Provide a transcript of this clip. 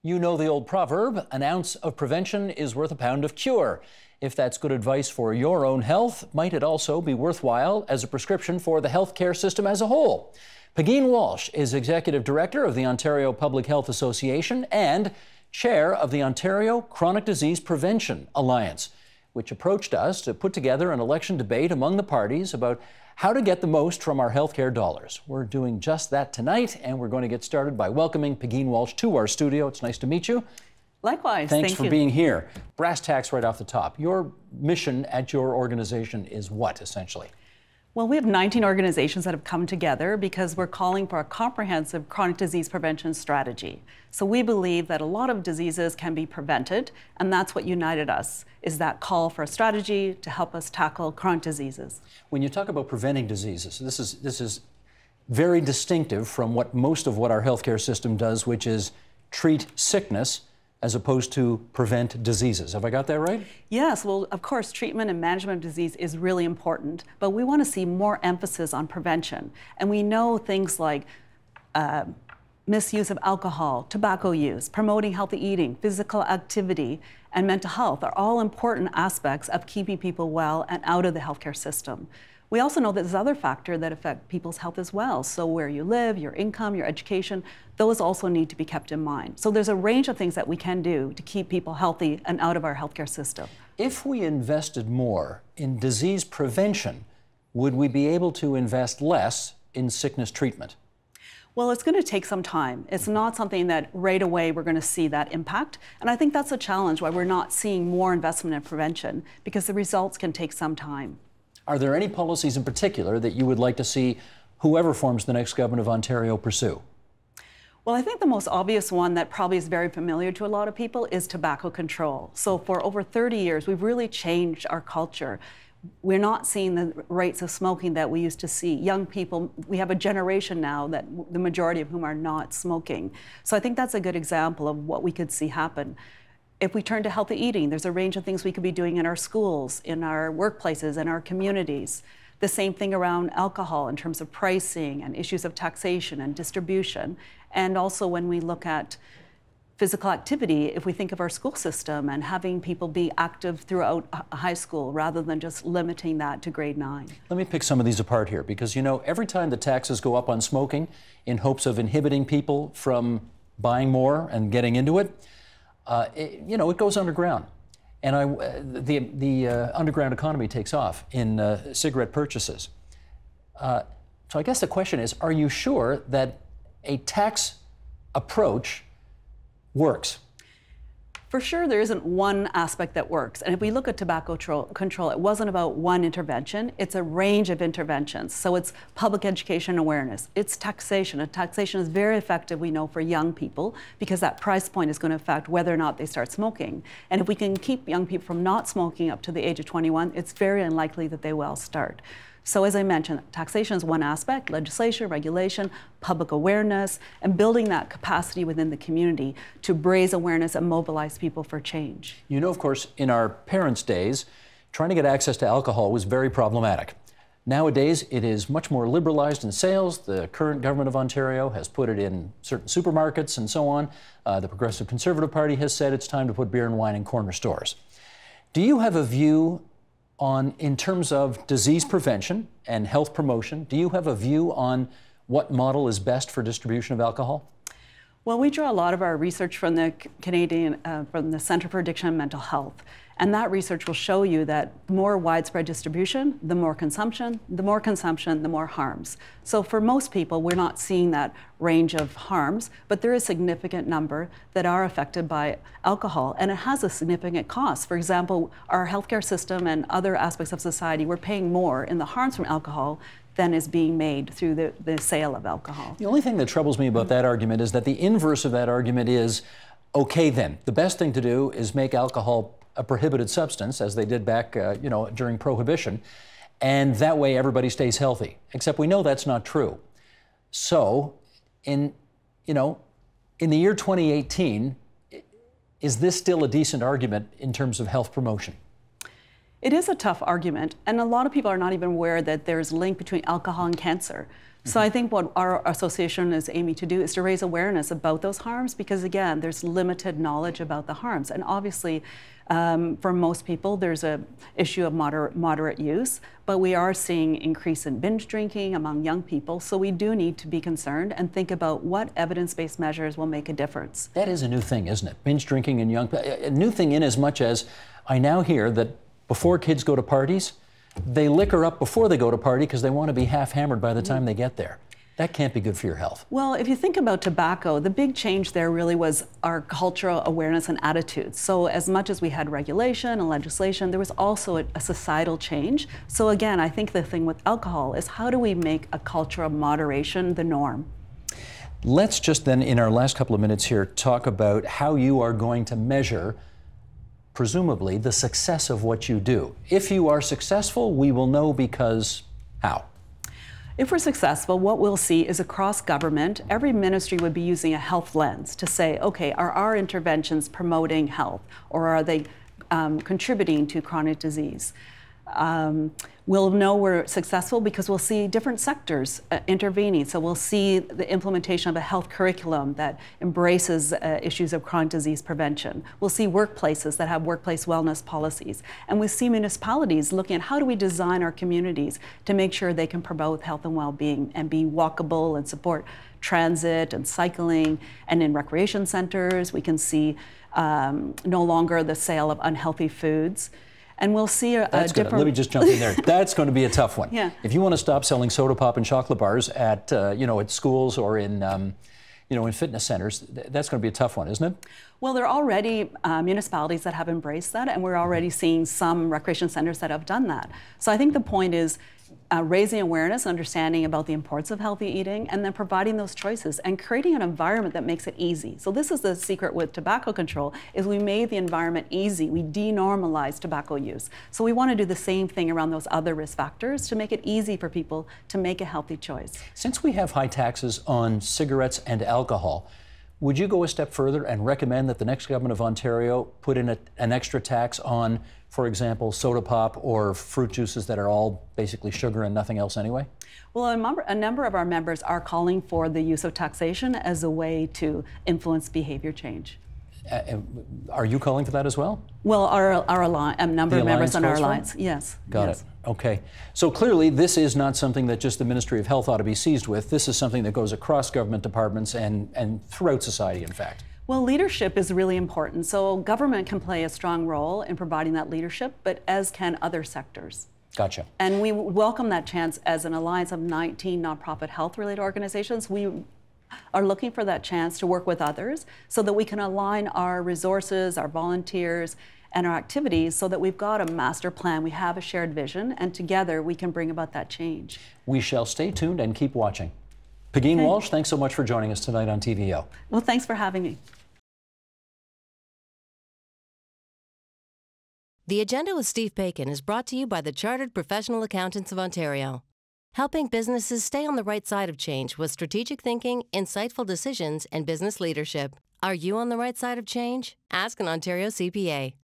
You know the old proverb, an ounce of prevention is worth a pound of cure. If that's good advice for your own health, might it also be worthwhile as a prescription for the healthcare system as a whole? Pegeen Walsh is Executive Director of the Ontario Public Health Association and Chair of the Ontario Chronic Disease Prevention Alliance, which approached us to put together an election debate among the parties about how to get the most from our healthcare dollars. We're doing just that tonight, and we're going to get started by welcoming Pegeen Walsh to our studio. It's nice to meet you. Likewise. Thanks for being here. Brass tacks right off the top. Your mission at your organization is what, essentially? Well, we have 19 organizations that have come together because we're calling for a comprehensive chronic disease prevention strategy. So we believe that a lot of diseases can be prevented, and that's what united us, is that call for a strategy to help us tackle chronic diseases. When you talk about preventing diseases, this is very distinctive from what most of what our healthcare system does, which is treat sickness as opposed to prevent diseases. Have I got that right? Yes, well, of course, treatment and management of disease is really important, but we want to see more emphasis on prevention. And we know things like misuse of alcohol, tobacco use, promoting healthy eating, physical activity, and mental health are all important aspects of keeping people well and out of the healthcare system. We also know that there's other factors that affect people's health as well. So where you live, your income, your education, those also need to be kept in mind. So there's a range of things that we can do to keep people healthy and out of our healthcare system. If we invested more in disease prevention, would we be able to invest less in sickness treatment? Well, it's going to take some time. It's not something that right away we're going to see that impact. And I think that's a challenge why we're not seeing more investment in prevention, because the results can take some time. Are there any policies in particular that you would like to see whoever forms the next government of Ontario pursue? Well, I think the most obvious one that probably is very familiar to a lot of people is tobacco control. So for over 30 years, we've really changed our culture. We're not seeing the rates of smoking that we used to see. Young people, we have a generation now that the majority of whom are not smoking. So I think that's a good example of what we could see happen. If we turn to healthy eating, there's a range of things we could be doing in our schools, in our workplaces, in our communities. The same thing around alcohol in terms of pricing and issues of taxation and distribution. And also when we look at physical activity, if we think of our school system and having people be active throughout high school rather than just limiting that to grade 9. Let me pick some of these apart here, because you know, every time the taxes go up on smoking in hopes of inhibiting people from buying more and getting into it, it goes underground. And the underground economy takes off in cigarette purchases. So I guess the question is, are you sure that a tax approach works? For sure, there isn't one aspect that works. And if we look at tobacco control, it wasn't about one intervention. It's a range of interventions. So it's public education awareness. It's taxation. And taxation is very effective, we know, for young people, because that price point is going to affect whether or not they start smoking. And if we can keep young people from not smoking up to the age of 21, it's very unlikely that they will start. So as I mentioned, taxation is one aspect, legislation, regulation, public awareness, and building that capacity within the community to raise awareness and mobilize people for change. You know, of course, in our parents' days, trying to get access to alcohol was very problematic. Nowadays, it is much more liberalized in sales. The current government of Ontario has put it in certain supermarkets and so on. The Progressive Conservative Party has said it's time to put beer and wine in corner stores. Do you have a view in terms of disease prevention and health promotion, do you have a view on what model is best for distribution of alcohol? Well, we draw a lot of our research from the from the Centre for Addiction and Mental Health. And that research will show you that the more widespread distribution, the more consumption, the more harms. So for most people, we're not seeing that range of harms, but there is a significant number that are affected by alcohol, and it has a significant cost. For example, our healthcare system and other aspects of society, we're paying more in the harms from alcohol than is being made through the sale of alcohol. The only thing that troubles me about that argument is that the inverse of that argument is, okay then, the best thing to do is make alcohol a prohibited substance, as they did back, during Prohibition, and that way everybody stays healthy. Except we know that's not true. So, in the year 2018, is this still a decent argument in terms of health promotion? It is a tough argument, and a lot of people are not even aware that there's a link between alcohol and cancer. So I think what our association is aiming to do is to raise awareness about those harms, because again, there's limited knowledge about the harms. And obviously, for most people, there's an issue of moderate use, but we are seeing increase in binge drinking among young people. So we do need to be concerned and think about what evidence-based measures will make a difference. That is a new thing, isn't it? Binge drinking in young people. A new thing in as much as I now hear that before kids go to parties, they liquor up before they go to party because they want to be half hammered by the time they get there. That can't be good for your health. Well, if you think about tobacco, the big change there really was our cultural awareness and attitudes. So as much as we had regulation and legislation, there was also a societal change. So again, I think the thing with alcohol is how do we make a culture of moderation the norm? Let's just then, in our last couple of minutes here, talk about how you are going to measure, presumably, the success of what you do. If you are successful, we will know because how? If we're successful, what we'll see is across government, every ministry would be using a health lens to say, okay, are our interventions promoting health, or are they contributing to chronic disease? We'll know we're successful because we'll see different sectors intervening. So we'll see the implementation of a health curriculum that embraces issues of chronic disease prevention. We'll see workplaces that have workplace wellness policies. And we see municipalities looking at how do we design our communities to make sure they can promote health and well-being and be walkable and support transit and cycling. And in recreation centers, we can see no longer the sale of unhealthy foods. And we'll see a different... Let me just jump in there. That's going to be a tough one. Yeah. If you want to stop selling soda pop and chocolate bars at, at schools or in, in fitness centers, that's going to be a tough one, isn't it? Well, there are already municipalities that have embraced that, and we're already seeing some recreation centers that have done that. So I think the point is raising awareness, understanding about the importance of healthy eating, and then providing those choices and creating an environment that makes it easy. So this is the secret with tobacco control, is we made the environment easy. We denormalized tobacco use. So we want to do the same thing around those other risk factors to make it easy for people to make a healthy choice. Since we have high taxes on cigarettes and alcohol, would you go a step further and recommend that the next government of Ontario put in an extra tax on, for example, soda pop or fruit juices that are all basically sugar and nothing else anyway? Well, a number of our members are calling for the use of taxation as a way to influence behavior change. Are you calling for that as well? Well, a number of members on our alliance, yes. Got it. Okay. So clearly, this is not something that just the Ministry of Health ought to be seized with. This is something that goes across government departments and throughout society, in fact. Well, leadership is really important. So government can play a strong role in providing that leadership, but as can other sectors. Gotcha. And we welcome that chance as an alliance of 19 nonprofit health-related organizations. We are looking for that chance to work with others so that we can align our resources, our volunteers, and our activities so that we've got a master plan, we have a shared vision, and together we can bring about that change. We shall stay tuned and keep watching. Pegeen Walsh, thanks so much for joining us tonight on TVO. Well, thanks for having me. The Agenda with Steve Paikin is brought to you by the Chartered Professional Accountants of Ontario, helping businesses stay on the right side of change with strategic thinking, insightful decisions, and business leadership. Are you on the right side of change? Ask an Ontario CPA.